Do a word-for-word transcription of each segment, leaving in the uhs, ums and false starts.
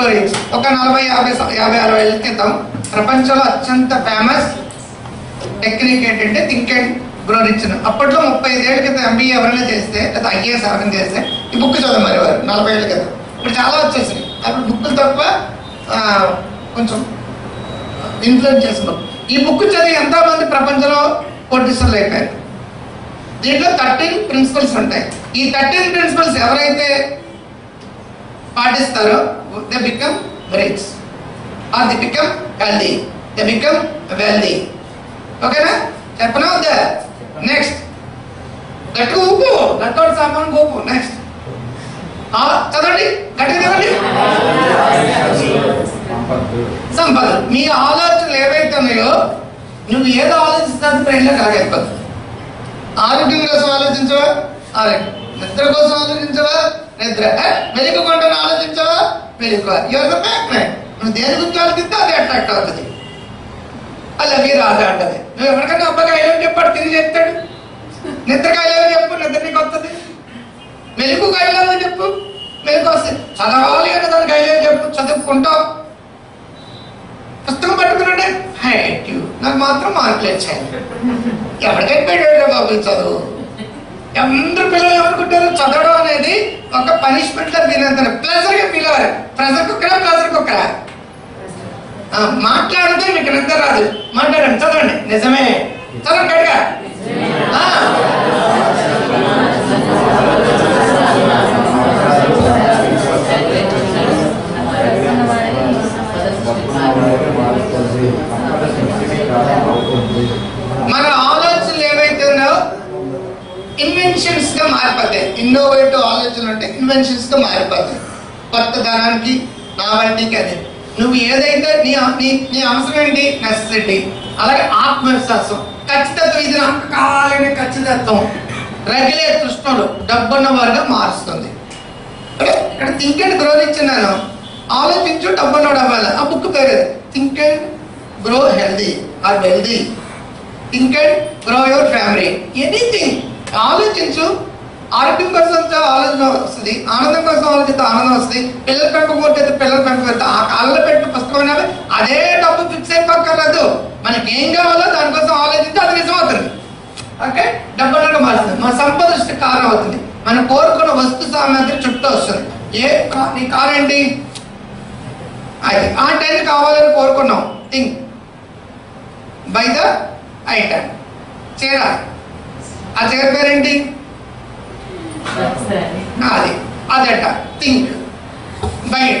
Reach. ఒక నలభై యాభై యాభై అరవై ఏళ్ళ క్రితం ప్రపంచంలో అత్యంత ఫేమస్ టెక్నిక్ ఏంటంటే థింక్ అండ్ గ్రో రిచ్. అప్పట్లో ముప్పై ఐదు ఏళ్ళ క్రితం ఎంబీఏ ఎవరైనా చేస్తే లేదా ఐఏఎస్ ఎవరైనా చేస్తే ఈ బుక్ చదవమని వారు నలభై ఏళ్ళ క్రితం. ఇప్పుడు చాలా వచ్చేసినాయి. అప్పుడు బుక్కులు తప్ప కొంచెం ఇన్ఫ్లుయెన్స్ చేసిన ఈ బుక్ చదివి ఎంతో మంది ప్రపంచంలో కోటీశ్వరులు అయిపోయారు. దీంట్లో థర్టీన్ ప్రిన్సిపల్స్ ఉంటాయి. ఈ థర్టీన్ ప్రిన్సిపల్స్ ఎవరైతే పాటిస్తారో they become rich or they become healthy, they become wealthy. ఓకేనా? చెప్పనా వద్దా? నెక్స్ట్ గట్టు ఊపు గట్టోడు సామాన్ గోపు. నెక్స్ట్ చదవండి, గట్టి చదవండి. సంపద. మీ ఆలోచనలు ఏవైతే ఉన్నాయో నువ్వు ఏదో ఆలోచిస్తాను బ్రెయిన్లో కలగైపోతుంది. ఆరోగ్యం కోసం ఆలోచించవా? ఆరోగ్యం. నిద్ర కోసం ఆలోచించవా? నిద్ర. వెలుగు కొండను ఆలోచించవా? వెలుగు. Your the magnet. నువ్వు దేని గురించి ఆలోచిస్తే అది అట్రాక్ట్ అవుతుంది. అలా మీరు ఆట అంటది. నువ్వు ఎవరికైనా అబ్బాయి ఐలేని చెప్పాడు తిరిగి చెప్తాడు. నిద్రకి ఐలేని చెప్పు, నిద్ర నీకు వస్తుంది. వెలుగు ఐలేని చెప్పు, వెలుగు వస్తుంది. చదవాలి అంటే దానికి ఐలేని చెప్పు, చదువుకుంటావు. పుస్తకం పట్టుకున్నాడే హైట్ యూ నాకు మాత్రం మార్కులు వచ్చాయి. ఎవరికైపోయాడు బాబు చదువు. అందరు పిల్లలు ఏమనుకుంటారు చదవడం అనేది ఒక పనిష్మెంట్ గా తినేంత ప్లెజర్ గా ఫీల్ అవ్వాలి. ప్రెజర్ కుక్కరా ప్లెజర్ కుక్కరా? మాట్లాడితే మీకు నిద్ర రాదు. మాట్లాడండి, చదవండి. నిజమే చదవండి గట్టిగా. మన ఆలోచనలు ఏవైతే ఉన్నాయో ఇన్వెన్షన్స్ గా మారిపోతాయి. ఇన్నోవేటివ్ ఆలోచనలు అంటే ఇన్వెన్షన్స్ గా మారిపోతాయి. కొత్త ధనానికి నావల్టీకి అదే. నువ్వు ఏదైతే నీ నీ అవసరం ఏంటి? నెసెసిటీ. అలాగే ఆత్మవిశ్వాసం, ఖచ్చితత్వం. ఇది నాకు కావాలనే ఖచ్చితత్వం రగిలే కృష్ణుడు డబ్బున్న వారుగా మారుస్తుంది. ఇక్కడ థింక్ అండ్ గ్రో ఇచ్చినాను. ఆలోచించు డబ్బున్నోడు అవ్వాలి. ఆ బుక్ పేరు think and grow healthy or wealthy. Think and grow your family. Anything ఆలోచించు. ఆరోగ్యం కోసం ఆలోచన వస్తుంది, ఆనందం కోసం ఆలోచిస్తే ఆనందం వస్తుంది. పిల్లలు పెంపకపోతే పిల్లలు పెంపకపోతే ఆ కాళ్ళలో పెట్టిన పుస్తకం అనేది అదే డబ్బు ఫిక్స్ అయిపోక్కర్లేదు. మనకి ఏం కావాలో దానికోసం ఆలోచించి అది నిజం అవుతుంది. ఓకే, డబ్బు అనేది మారుతుంది. మన సంపద దృష్టి కారు అవుతుంది. మనం కోరుకున్న వస్తు సామాగ్రి చుట్టూ వస్తుంది. ఏ నీ కారు ఏంటి? అది ఆ టైం కావాలని కోరుకున్నాం. Think by the item. చీర, ఆ చీర పేరేంటి? అది అదట. Think by it.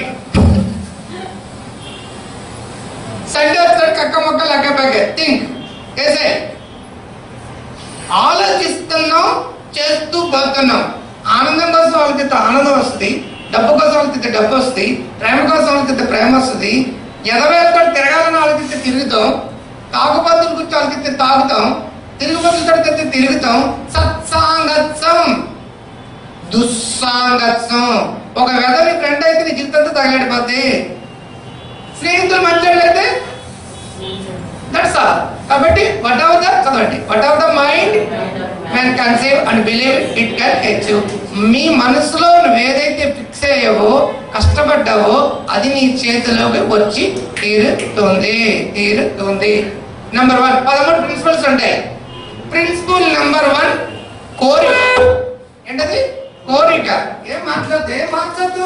సండే వచ్చాడు కక్క మొక్క లెక్క పక్క. థింక్ ఏసే. ఆలోచిస్తున్నాం, చేస్తూ పోతున్నాం. ఆనందం కోసం ఆలోచిస్తే ఆనందం వస్తుంది, డబ్బు కోసం ఆలోచిస్తే డబ్బు వస్తుంది, ప్రేమ కోసం ఆలోచిస్తే ప్రేమ వస్తుంది. ఎదవేలతో తిరగాలని ఆలోచిస్తే తిరుగుతాం, తాగుబోతుల గురించి ఆలోచిస్తే తాగుతాం, తిరుగుబోతులతో తిరుగుతాం. సత్సాంగత్సం, దుస్సాంగత్సం. ఒక వెదవి ఫ్రెండ్ అయితే నీ జీవితంతో తగలాడిపోద్ది. స్నేహితులు మంచోళ్ళైతే దట్స్ ఆల్. కాబట్టి వాట్ ఎవర్ ద చదవండి whatever the mind can conceive and believe it can achieve. మీ మనసులో నువ్వు ఏదైతే ఫిక్స్ అయ్యావో, కష్టపడ్డావో అది నీ చేతిలోకి వచ్చి తీరుతుంది తీరుతుంది నెంబర్ వన్. పదమూడు ప్రిన్సిపల్స్ ఉంటాయి. ప్రిన్సిపల్ నెంబర్ వన్ కోరిక. ఏంటది? కోరిక. ఏం మాట్లాడదు ఏం మాట్లాడదు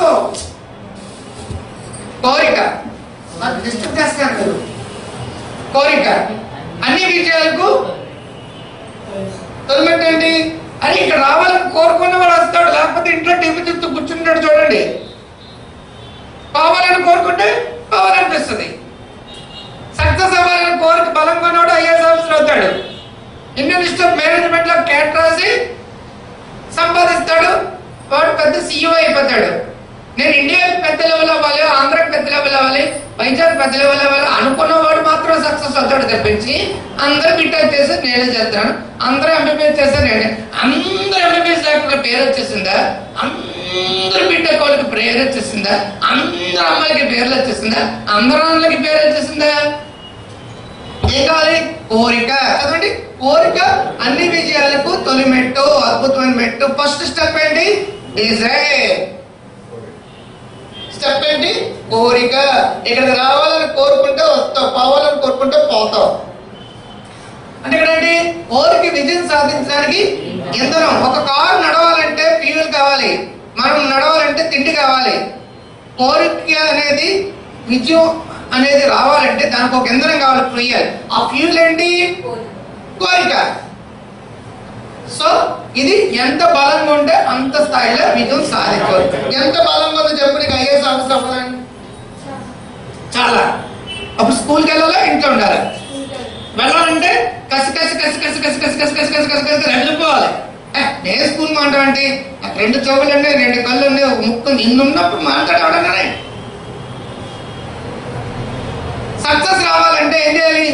కోరిక డిస్టర్బ్ చేస్తాను. కోరిక అన్ని విజయాలకు తొలిమెట్టండి అని ఇక్కడ రావాలని కోరుకున్న వాడు వస్తాడు. లేకపోతే ఇంట్లో టీవీ చూస్తూ కూర్చుంటాడు. చూడండి, కావాలని కోరుకుంటే కావాలనిపిస్తుంది. సక్సెస్ అవ్వాలని కోరిక బలంగా ఉన్నాడు ఐఏఎస్ ఆఫీసర్ అవుతాడు. ఇండియన్ ఇన్స్టిట్యూట్ మేనేజ్మెంట్ లో క్యాట్ రాసి సంపాదిస్తాడు. వాడు పెద్ద సీఈఓ అయిపోతాడు. నేను ఇండియాకి పెద్ద లెవెల్ అవ్వాలి, ఆంధ్రాకి పెద్ద లెవెల్ అవ్వాలి, వైజాగ్ పెద్ద లెవెల్ అవ్వాలి అనుకున్నవాడు మాత్రం సక్సెస్ అవుతాడు తప్పించి అందరూ బిటెక్ చేసి నేనే చేస్తాను, అందరూ ఎంబీబీఎస్ చేస్తాను నేనే. అందరూ ఎంబీబీఎస్ లేకుండా పేరు వచ్చేసిందా? అందరూ బిటెక్ వాళ్ళకి పేరు వచ్చేసిందా? అందరు అమ్మాయిలకి పేర్లు వచ్చేసిందా? అందరు అమ్మాయిలకి పేరు వచ్చేసిందా? ఏం కావాలి? కోరిక. చదవండి, కోరిక అన్ని విజయాలకు తొలి మెట్టు, అద్భుతమైన మెట్టు. ఫస్ట్ స్టెప్ ఏంటి? డిజైర్. స్టెప్ ఏంటి? కోరిక. ఇక్కడికి రావాలని కోరుకుంటే వస్తావు, పోవాలని కోరుకుంటే పోతావు. అంటే ఇక్కడ ఏంటి? కోరిక విజయం సాధించడానికి ఇంధనం. ఒక కారు నడవాలంటే ఫ్యూయల్ కావాలి, మనం నడవాలంటే తిండి కావాలి. కోరిక అనేది విజయం అనేది రావాలంటే దానికి ఒక ఇంధనం కావాలి, ఫ్యూయల్. ఆ ఫ్యూయల్ ఏంటి? కోరిక. సో ఇది ఎంత బలంగా ఉంటే అంత స్థాయిలో విజయం సాధించవచ్చు. ఎంత బలంగా ఉందో చెప్పు, నీకు ఐఏఎస్ ఆఫీసర్ అవ్వాలని చాలా. అప్పుడు స్కూల్కి వెళ్ళాలా, ఇంట్లో ఉండాలి. వెళ్ళాలంటే కసి కసి కసి కసి కసి కసి కసి కసి కసి కసి కసి వెళ్ళిపోవాలి. నేను స్కూల్ మాట్లాడండి, నాకు రెండు చెవులు ఉండే, రెండు కళ్ళు ఉండే, ఒక ముక్కు నిన్నున్నప్పుడు మాట్లాడేవాడగానే. సక్సెస్ రావాలంటే ఏం చేయాలి?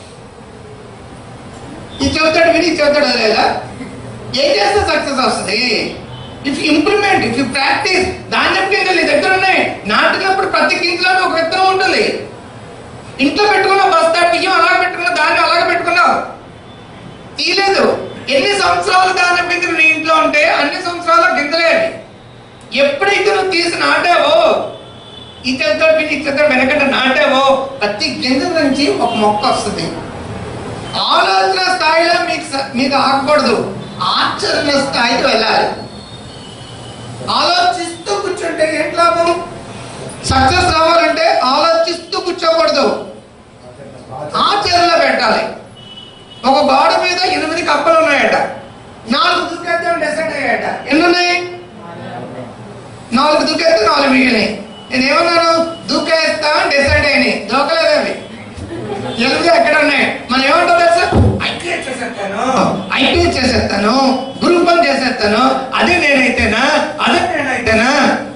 ఈ చెబుతాడు విని చెబుతాడు లేదా? ఏం చేస్తే సక్సెస్ వస్తుంది? If implement, if you practice. ధాన్యం గింజలు నీ దగ్గర ఉన్నాయి, నాటినప్పుడు ప్రతి గింజలోనే ఒక విత్తనం ఉంటుంది. ఇంట్లో పెట్టుకున్నావు బస్తా బియ్యం, అలాగే పెట్టుకున్నావు, ధాన్యం అలాగే పెట్టుకున్నావు, తీయలేదు. ఎన్ని సంవత్సరాలు ధాన్యం గింజలు నీ ఇంట్లో ఉంటే అన్ని సంవత్సరాల గింజలే అవి. ఎప్పుడైతే నువ్వు తీసి నాటావో, ఈ చెప్తాడు ఈ చెప్తాడు వెనకట నాటావో, ప్రతి గింజ నుంచి ఒక మొక్క వస్తుంది. ఆలోచన స్థాయిలో మీకు మీకు ఆగకూడదు, ఆచరణ స్థాయికి వెళ్ళాలి. ఆలోచిస్తూ కూర్చుంటే ఏంటి లాభం? సక్సెస్ రావాలంటే ఆలోచిస్తూ కూర్చోకూడదు, ఆచరణలో పెట్టాలి. ఒక గోడ మీద ఎనిమిది కప్పలు ఉన్నాయట, నాలుగు దూకేద్దాం డిసైడ్ అయ్యాట. ఎన్ని ఉన్నాయి? నాలుగు దూకేస్తే నాలుగు మిగిలినాయి. నేనేమన్నాను? దూకేస్తా డిసైడ్ అయినాయి, దూకలేదేవి. ఎనిమిది ఎక్కడ ఉన్నాయి? మనం ఏమంటాం తెలుసా? ఐపీఎస్ చేసేస్తాను, ఐపీఎస్ చేసేస్తాను, గ్రూప్ వన్ చేసేస్తాను, అదే నేనైతేనా, అదే నేనైతేనా.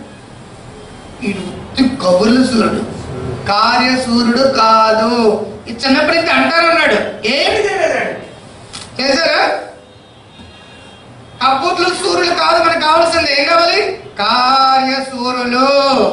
కబుర్లు సూర్యుడు, కార్యసూర్యుడు కాదు. ఈ చిన్నప్పటి అంటారు అన్నాడు, ఏమి చేయలేదాడు. చేశారా? కబుర్లు సూర్యులు కాదు, మనకు కావాల్సింది ఏం కావాలి? కార్యసూరులు.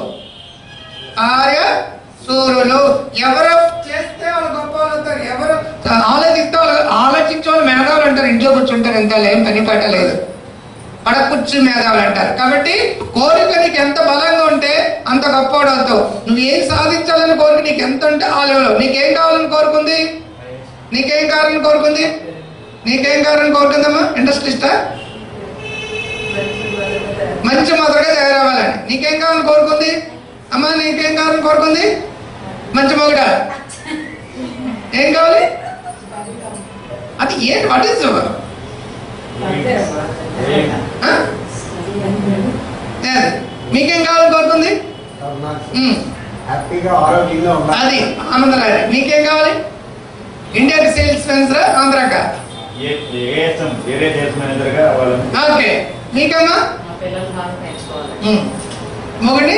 కార్యసూరులు ఎవరు చేస్తే వాళ్ళు గొప్ప వాళ్ళు అవుతారు, ఎవరు ఆలోచిస్తే వాళ్ళు, ఆలోచించే వాళ్ళు మేధావులు అంటారు. ఇంట్లో కూర్చుంటారు, ఎంత ఏం పని పట్టలేదు, పడకుర్చు మేధావులు అంటారు. కాబట్టి కోరిక నీకు ఎంత బలంగా ఉంటే అంత గొప్పవాడు అవుతావు. నువ్వు ఏం సాధించాలని కోరిక నీకు ఎంత ఉంటే ఆ లెవెల్లో. నీకేం కావాలని కోరుకుంది? నీకేం కావాలని కోరుకుంది? నీకేం కావాలని కోరుకుందమ్మా? ఇండస్ట్రీస్టా? మంచి మొదలుగా తయారవ్వాలని. నీకేం కావాలని కోరుకుంది అమ్మా? నీకేం కావాలని కోరుకుంది? మంచి మొగుడా? ఏం కావాలి? అది ఏంటి? వాట్ ఈస్ మీకేం కావాలని కోరుకుంది? అది ఆనందరాయ. మీకేం కావాలి? ఇండియాకి సేల్స్ మెన్సరా, ఆంధ్రాకా? ఓకే. మీకమ్మా? మొగుడి.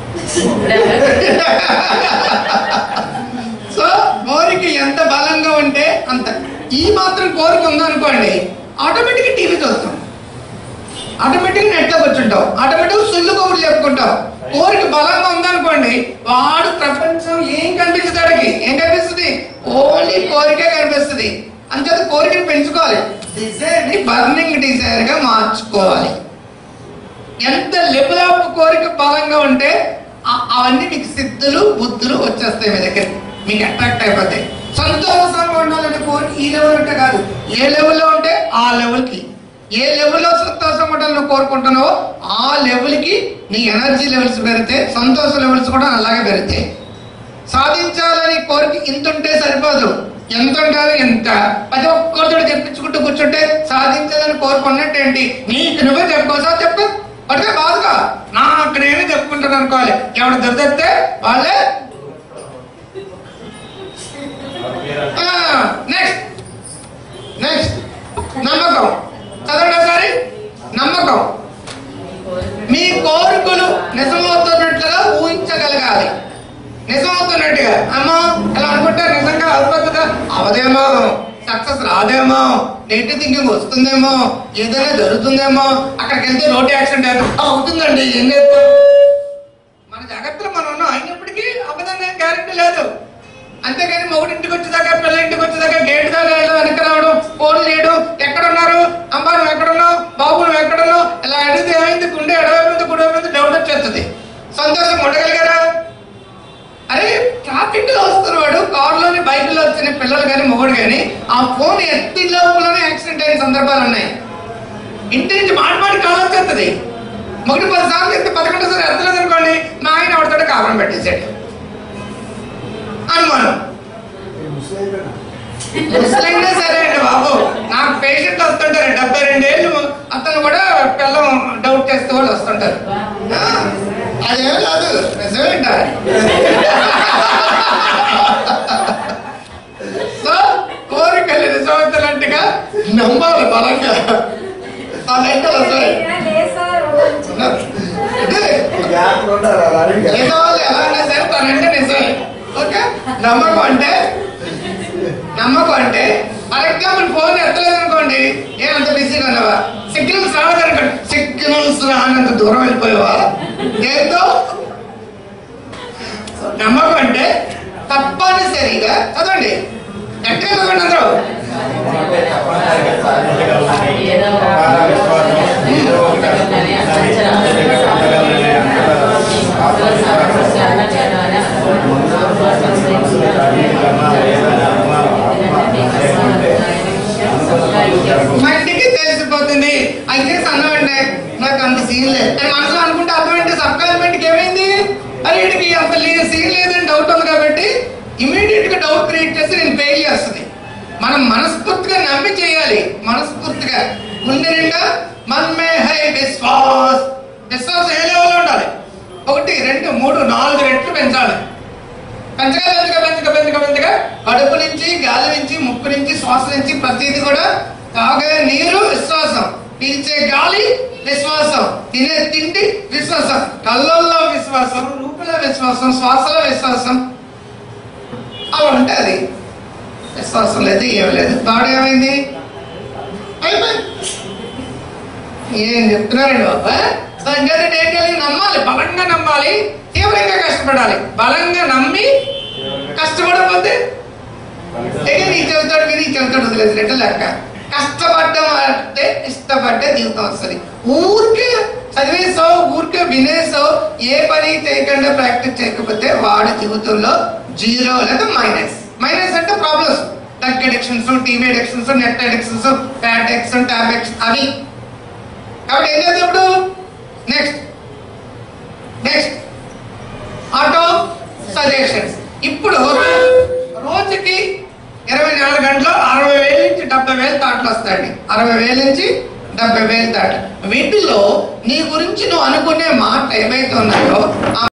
సో కోరిక ఎంత బలంగా ఉంటే అంత. ఈ మాత్రం కోరిక ఉందనుకోండి, ఆటోమేటిక్గా టీవీ చూస్తాం, ఆటోమేటిక్గా నెట్లో కూర్చుంటాం, ఆటోమేటిక్గా సుల్లు కబుర్లు చెప్పుకుంటాం. కోరిక బలంగా ఉందనుకోండి, వాడు ప్రపంచం ఏం కనిపిస్తుంది? అడిగి ఏం కనిపిస్తుంది? ఓన్లీ కోరికే కనిపిస్తుంది. అంతే కోరికని పెంచుకోవాలి, డిజైర్ ని బర్నింగ్ డిజైర్ గా మార్చుకోవాలి. ఎంత లెవెల్ ఆఫ్ కోరిక బలంగా ఉంటే అవన్నీ మీకు సిద్ధులు బుద్ధులు వచ్చేస్తాయి మీ దగ్గర, మీకు అట్రాక్ట్ అయిపోతాయి. సంతోషంగా ఉండాలంటే కోరిక ఈ లెవెల్ ఉంటే కాదు, ఏ లెవెల్లో ఉంటే ఆ లెవెల్కి. ఏ లెవెల్లో సంతోషంగా ఉండాలని కోరుకుంటున్నావో ఆ లెవెల్కి నీ ఎనర్జీ లెవెల్స్ పెరిగితే సంతోష లెవెల్స్ కూడా అలాగే పెరుగుతాయి. సాధించాలని కోరిక ఇంత ఉంటే సరిపోదు, ఎంత ఉండాలి? ఎంత. ప్రతి ఒక్కరితో చెప్పించుకుంటూ కూర్చుంటే సాధించాలని కోరుకున్నట్టు ఏంటి? నీకు నువ్వే చెప్పుకోసా? చెప్పు పట్టుగా బాధగా నా అక్కడేమీ చెప్పుకుంటాను అనుకోవాలి. ఎవరు దొరికితే వాళ్ళే. నెక్స్ట్ నెక్స్ట్ నమ్మకం. చదవండి ఒకసారి. నమ్మకం. మీ కోరికలు నిజమవుతున్నట్లుగా ఊహించగలగాలి. నిజమవుతున్నట్టుగా. అమ్మా ఎలా అనుకుంటారు? నిజంగా అద్భుతంగా అవదేమో, సక్సెస్ రాదేమో, నెగిటివ్ థింకింగ్ వస్తుందేమో, ఏదైనా జరుగుతుందేమో, అక్కడికి వెళ్తే రోడ్ యాక్సిడెంట్ అవుతుందండి, ఏం లేదు. మన జాగ్రత్తలు మనం ఉన్నాం, అయినప్పటికీ అబద్ధంగా గ్యారెంటీ లేదు. అంతేగాని మొగుడు ఇంటికి వచ్చేదాకా, పిల్లల ఇంటికి వచ్చేదాకా గేట్ దాకా వెనక రావడం, ఫోన్ చేయడం, ఎక్కడున్నారు అమ్మా, నువ్వు ఎక్కడున్నావు, బాబు నువ్వు ఎక్కడున్నావు, ఇలా అడిగితే ఏమైంది? గుండె ఎడవైంది, గుడి మీద డౌట్ వచ్చేస్తుంది. సంతోషం ఉండగలిగారా? అరే ట్రాఫిక్ లో వస్తున్నవాడు కారులోని బైక్ లో వచ్చిన పిల్లలు కానీ మొగుడు కానీ ఆ ఫోన్ ఎత్తి లోపలనే యాక్సిడెంట్ అయిన సందర్భాలు ఉన్నాయి. ఇంటి నుంచి మాట మాట కాల్ వచ్చేస్తుంది. మొగుడు పది సార్లు ఎత్తి పదకొండు సార్లు ఎత్తలేదు అనుకోండి, మా ఆయన ఆవిడతో కాపురం పెట్టేశాడు. అనుమానం ముస్లింగా సరే అండి బాబు, నాకు పేషెంట్ వస్తుంటారు డెబ్బై రెండేళ్ళు, అతను కూడా పిల్లం డౌట్ చేస్తే వాళ్ళు వస్తుంటారు. అదేం కాదు, నిజమేంటారు. సో కోరికలు నిజమవుతానంటగా నమ్మాలి బలంగా. నిజవాళ్ళు ఎలా ఉన్నా సరే తనంటే నిజమే. ఓకే, నమ్మకం అంటే నమ్మకం అంటే ఫర్ ఎగ్జాంపుల్ ఫోన్ ఎత్తలేదు అనుకోండి, ఏమంత బిజీగా ఉన్నావా? సిగ్నల్స్ రావద్దనుకోండి, సిగ్నల్స్ రానంత దూరం వెళ్ళిపోయావా? ఏంటో నమ్మకం అంటే తప్పనిసరిగా చదవండి, ఎక్కడ చదవండి అందరూ. మట్టికి తెలిసిపోతుంది. అయితే అన్నవండి నాకు అంత సీన్ లేదు అని మనసులో అనుకుంటే అర్థమంటే సబ్ కాన్ఫిడెంట్ ఏమైంది? అరే వీడికి అంత సీన్ లేదని డౌట్ ఉంది కాబట్టి ఇమీడియట్ గా డౌట్ క్రియేట్ చేసి నేను ఫెయిల్ చేస్తుంది. మనం మనస్ఫూర్తిగా నమ్మి చేయాలి. మనస్ఫూర్తిగా ముందు నిండా మన్మే హై విశ్వాస్. విశ్వాసం ఏ లెవెల్లో ఉండాలి? ఒకటి రెండు మూడు నాలుగు రెట్లు పెంచాలి. పెంచగా పెంచగా పెంచగా పెంచగా పెంచగా కడుపు నుంచి గాలి నుంచి ముక్కు నుంచి శ్వాస నుంచి ప్రతిదీ కూడా తాగే నీరు విశ్వాసం, పీల్చే గాలి విశ్వాసం, తినే తిండి విశ్వాసం, కళ్ళల్లో విశ్వాసం, రూపులో విశ్వాసం, శ్వాసలో విశ్వాసం. అలా ఉంటుంది. విశ్వాసం లేదు, ఏం లేదు. బాడీ ఏమైంది? అయిపోయింది. ఏం చెప్తున్నారండి బాబా? సో ఇంకేంటంటే ఏం చేయాలి? నమ్మాలి, బలంగా నమ్మాలి, తీవ్రంగా కష్టపడాలి. బలంగా నమ్మి కష్టపడకపోతే నీ చెబుతాడు విని చెబుతాడు వదిలేసినట్టు లెక్క. కష్టపడ్డం అంటే ఇష్టపడ్డే జీవితం వస్తుంది. ఊరికే చదివేసో ఊరికే వినేసో ఏ పని చేయకుండా ప్రాక్టీస్ చేయకపోతే వాడి జీవితంలో జీరో లేదా మైనస్. మైనస్ అంటే problems, drug addictions, TV addictions, net addictions, fat addiction, tab addiction అవి. కాబట్టి ఏం చేద్దాం ఇప్పుడు? Next next auto suggestions. ఇప్పుడు రోజుకి ఇరవై నాలుగు గంటలు అరవై వేల నుంచి డెబ్బై వేల థాట్లు వస్తాయండి. అరవై వేల నుంచి డెబ్బై వేల థాట్లు. వీటిలో నీ గురించి నువ్వు అనుకునే మాట ఏమైతే ఉన్నాయో